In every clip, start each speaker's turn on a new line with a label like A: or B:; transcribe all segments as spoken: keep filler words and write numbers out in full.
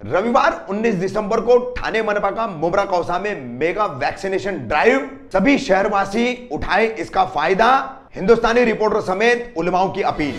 A: रविवार उन्नीस दिसंबर को ठाणे मनपा का मुमरा कौसा में मेगा वैक्सीनेशन ड्राइव, सभी शहरवासी उठाए इसका फायदा, हिंदुस्तानी रिपोर्टर समेत उलमाओं की अपील।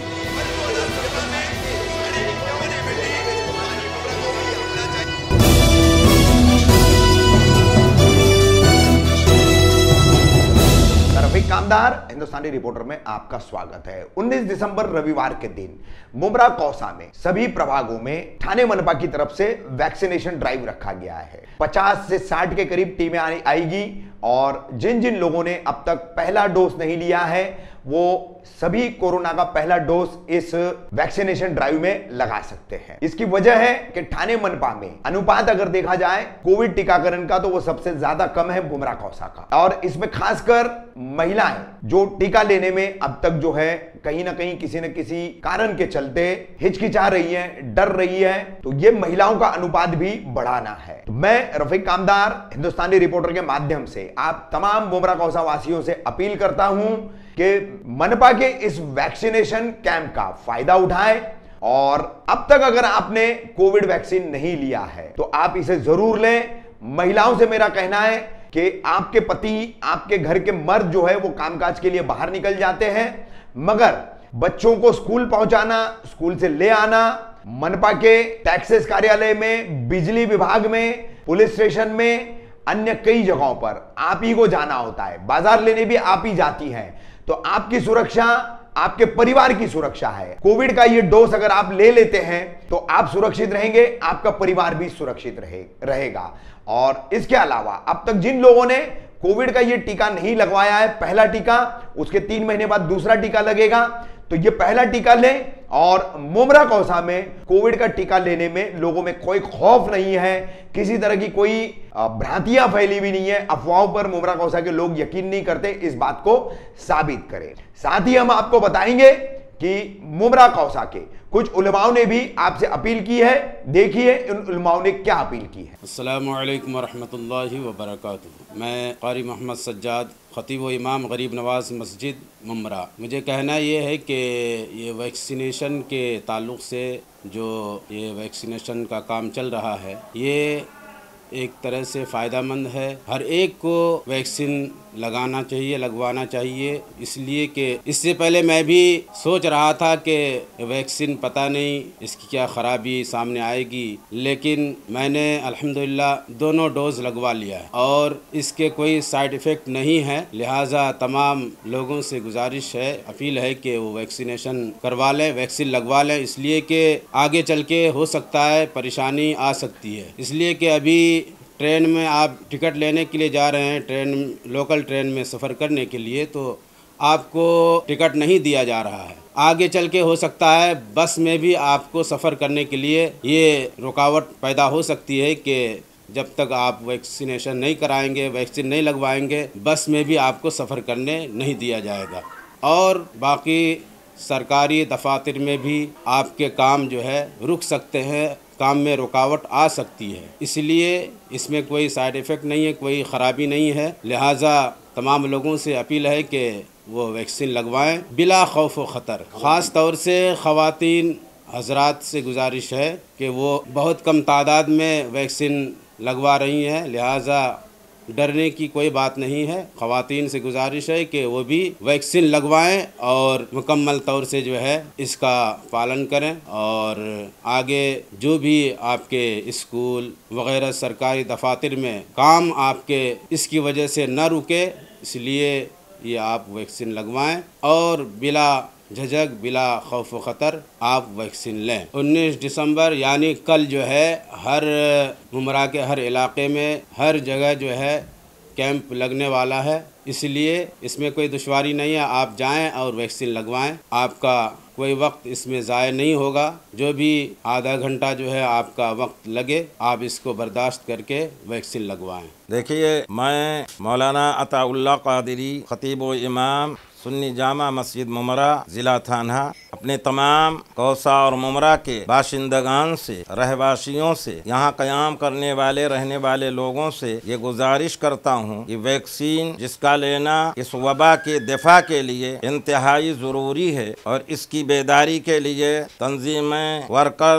A: कामदार हिंदुस्तानी रिपोर्टर में आपका स्वागत है। उन्नीस दिसंबर रविवार के दिन मुमरा कौसा में सभी प्रभागों में ठाणे मनपा की तरफ से वैक्सीनेशन ड्राइव रखा गया है। पचास से साठ के करीब टीमें आएगी और जिन जिन लोगों ने अब तक पहला डोज नहीं लिया है वो सभी कोरोना का पहला डोज इस वैक्सीनेशन ड्राइव में लगा सकते हैं। इसकी वजह है कि ठाणे मनपा में अनुपात अगर देखा जाए कोविड टीकाकरण का तो वो सबसे ज्यादा कम है मुमरा कौसा का, और इसमें खासकर महिलाएं जो टीका लेने में अब तक जो है कहीं ना कहीं किसी न किसी कारण के चलते हिचकिचा रही है, डर रही है, तो ये महिलाओं का अनुपात भी बढ़ाना है। तो मैं रफीक कामदार हिंदुस्तानी रिपोर्टर के माध्यम से आप तमाम मुमरा कौसा वासियों से अपील करता हूं कि मनपा के इस वैक्सीनेशन कैंप का फायदा उठाएं, और अब तक अगर आपने कोविड वैक्सीन नहीं लिया है तो आप इसे जरूर लें। महिलाओं से मेरा कहना है कि आपके पति, आपके घर के मर्द जो है वो कामकाज के लिए बाहर निकल जाते हैं, मगर बच्चों को स्कूल पहुंचाना, स्कूल से ले आना, मनपा के टैक्सेस कार्यालय में, बिजली विभाग में, पुलिस स्टेशन में, अन्य कई जगहों पर आप ही को जाना होता है, बाजार लेने भी आप ही जाती हैं, तो आपकी सुरक्षा आपके परिवार की सुरक्षा है। कोविड का ये डोज अगर आप ले लेते हैं तो आप सुरक्षित रहेंगे, आपका परिवार भी सुरक्षित रहे रहेगा। और इसके अलावा अब तक जिन लोगों ने कोविड का ये टीका नहीं लगवाया है, पहला टीका, उसके तीन महीने बाद दूसरा टीका लगेगा, तो ये पहला टीका लें। और मुमरा कौसा में कोविड का टीका लेने में लोगों में कोई खौफ नहीं है, किसी तरह की कोई भ्रांतियां फैली भी नहीं है, अफवाहों पर मुमरा कौसा के लोग यकीन नहीं करते, इस बात को साबित करें। साथ ही हम आपको बताएंगे कि मुमरा कौसा के कुछ उलमाओं ने भी आपसे अपील की है, देखिए उन उलमाओं ने क्या अपील की है।
B: अस्सलामु अलैकुम वरहमतुल्लाहि वबरकातुहू। मैं क़ारी मोहम्मद सज्जाद, ख़तीब व इमाम गरीब नवाज मस्जिद मुमरा। मुझे कहना ये है कि ये वैक्सीनेशन के ताल्लुक़ से जो ये वैक्सीनेशन का काम चल रहा है ये एक तरह से फ़ायदेमंद है। हर एक को वैक्सीन लगाना चाहिए, लगवाना चाहिए, इसलिए कि इससे पहले मैं भी सोच रहा था कि वैक्सीन पता नहीं इसकी क्या ख़राबी सामने आएगी, लेकिन मैंने अल्हम्दुलिल्लाह दोनों डोज़ लगवा लिया है और इसके कोई साइड इफ़ेक्ट नहीं है। लिहाजा तमाम लोगों से गुजारिश है, अपील है कि वो वैक्सीनेशन करवा लें, वैक्सीन लगवा लें, इसलिए कि आगे चल के हो सकता है परेशानी आ सकती है। इसलिए कि अभी ट्रेन में आप टिकट लेने के लिए जा रहे हैं, ट्रेन लोकल ट्रेन में सफ़र करने के लिए, तो आपको टिकट नहीं दिया जा रहा है। आगे चल के हो सकता है बस में भी आपको सफ़र करने के लिए ये रुकावट पैदा हो सकती है कि जब तक आप वैक्सीनेशन नहीं कराएंगे, वैक्सीन नहीं लगवाएंगे, बस में भी आपको सफ़र करने नहीं दिया जाएगा। और बाकी सरकारी दफातर में भी आपके काम जो है रुक सकते हैं, काम में रुकावट आ सकती है, इसलिए इसमें कोई साइड इफ़ेक्ट नहीं है, कोई ख़राबी नहीं है। लिहाजा तमाम लोगों से अपील है कि वो वैक्सीन लगवाएं बिला खौफ व ख़तर। ख़ास तौर से ख़वातीन हज़रात से गुजारिश है कि वो बहुत कम तादाद में वैक्सीन लगवा रही हैं, लिहाजा डरने की कोई बात नहीं है। ख़वातीन से गुजारिश है कि वो भी वैक्सीन लगवाएं और मुकम्मल तौर से जो है इसका पालन करें, और आगे जो भी आपके स्कूल वग़ैरह सरकारी दफातर में काम आपके इसकी वजह से न रुके, इसलिए ये आप वैक्सीन लगवाएं और बिला झिझक, बिला खौफ व ख़तर आप वैक्सीन लें। उन्नीस दिसंबर यानी कल जो है हर मुमरा के हर इलाके में हर जगह जो है कैंप लगने वाला है, इसलिए इसमें कोई दुश्वारी नहीं है, आप जाएं और वैक्सीन लगवाएं। आपका कोई वक्त इसमें ज़ाय नहीं होगा, जो भी आधा घंटा जो है आपका वक्त लगे आप इसको बर्दाश्त करके वैक्सीन लगवाएं।
C: देखिए, मैं मौलाना अताउल्लाह क़ादिरी, ख़तीब व इमाम सुन्नी जामा मस्जिद मुमरा ज़िला थाना, अपने तमाम कौसा और मुमरा के बाशिंदगान से, रहवासियों से, यहाँ क़याम करने वाले रहने वाले लोगों से ये गुजारिश करता हूँ कि वैक्सीन जिसका लेना इस वबा के दिफा के लिए इंतहाई ज़रूरी है, और इसकी बेदारी के लिए तंजीमें, वर्कर्स,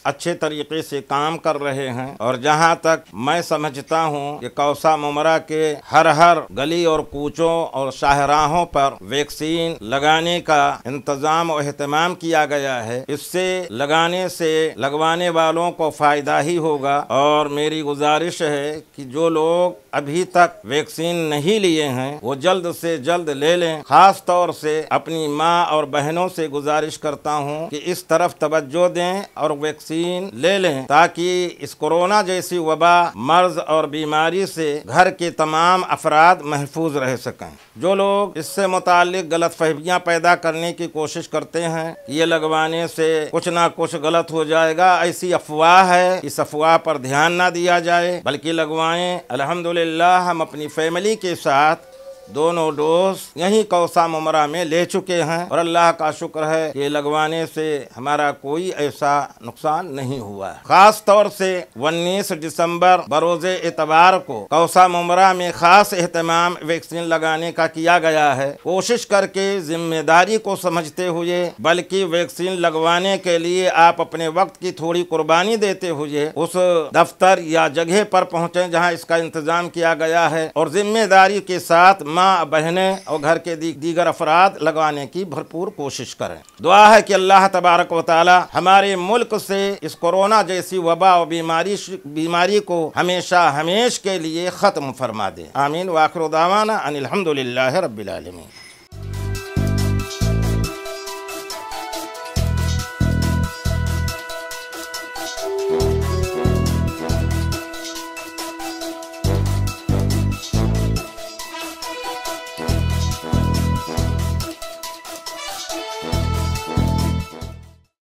C: अच्छे तरीके से काम कर रहे हैं। और जहां तक मैं समझता हूं कि कौसा मुमरा के हर हर गली और कूचों और शाहराहों पर वैक्सीन लगाने का इंतजाम और एहतमाम किया गया है, इससे लगाने से लगवाने वालों को फायदा ही होगा। और मेरी गुजारिश है कि जो लोग अभी तक वैक्सीन नहीं लिए हैं वो जल्द से जल्द ले लें। खास तौर से अपनी माँ और बहनों से गुजारिश करता हूँ कि इस तरफ तवज्जो दें और वैक्सीन ले लें, ताकि इस कोरोना जैसी वबा, मर्ज और बीमारी से घर के तमाम अफराद महफूज रह सकें। जो लोग इससे मुताल्लिक गलत फहमियाँ पैदा करने की कोशिश करते हैं, ये लगवाने से कुछ ना कुछ गलत हो जाएगा, ऐसी अफवाह है। इस अफवाह पर ध्यान ना दिया जाए, बल्कि लगवाएं। अल्हम्दुलिल्लाह हम अपनी फैमिली के साथ दोनों डोज यहीं कौसा मुमरा में ले चुके हैं और अल्लाह का शुक्र है कि लगवाने से हमारा कोई ऐसा नुकसान नहीं हुआ है। खास तौर से उन्नीस दिसंबर बरोज़े इतवार को कौसा मुमरा में खास एहतमाम वैक्सीन लगाने का किया गया है। कोशिश करके जिम्मेदारी को समझते हुए, बल्कि वैक्सीन लगवाने के लिए आप अपने वक्त की थोड़ी कुर्बानी देते हुए उस दफ्तर या जगह पर पहुँचे जहाँ इसका इंतजाम किया गया है, और जिम्मेदारी के साथ माँ, बहनें और घर के दी, दीगर अफराद लगवाने की भरपूर कोशिश करें। दुआ है कि अल्लाह तबारक व तआला हमारे मुल्क से इस कोरोना जैसी वबा और बीमारी बीमारी को हमेशा हमेश के लिए ख़त्म फरमा दे। आमीन। व आखिर दावाना अनिल हम्दुलिल्लाहि रब्बिल आलमीन।